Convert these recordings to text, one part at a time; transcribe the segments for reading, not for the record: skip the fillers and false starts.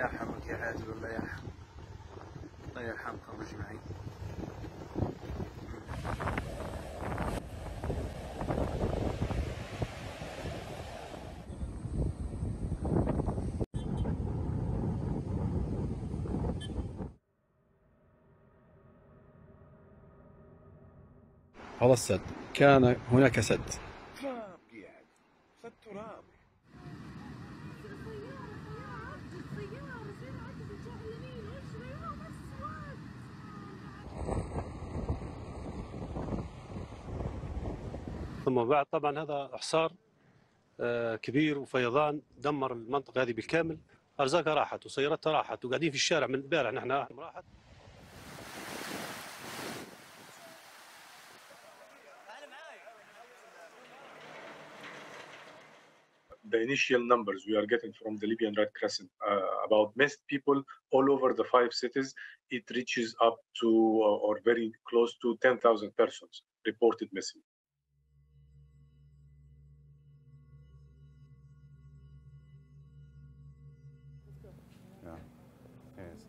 يرحمك يا عادل، الله يرحمك، الله يرحمكم أجمعين. هذا السد، كان هناك سد. تراب قاعد سد تراب. ثم بعد طبعا هذا إعصار كبير وفيضان دمر المنطقة هذه بالكامل، أرزاقها راحت وسيارتها راحت، وقاعدين في الشارع من البارح نحن راحت. The initial numbers we are getting from the Libyan Red Crescent about missed people all over the 5 cities, it reaches up to or very close to 10,000 persons reported missing. Yeah. Yes.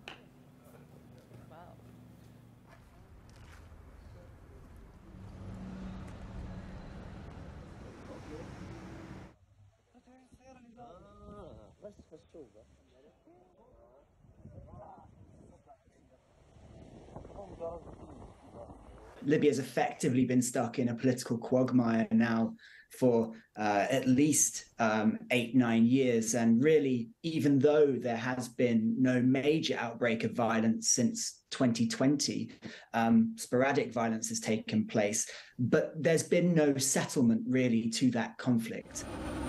Libya has effectively been stuck in a political quagmire now for at least 8-9 years. And really, even though there has been no major outbreak of violence since 2020, sporadic violence has taken place, but there's been no settlement really to that conflict.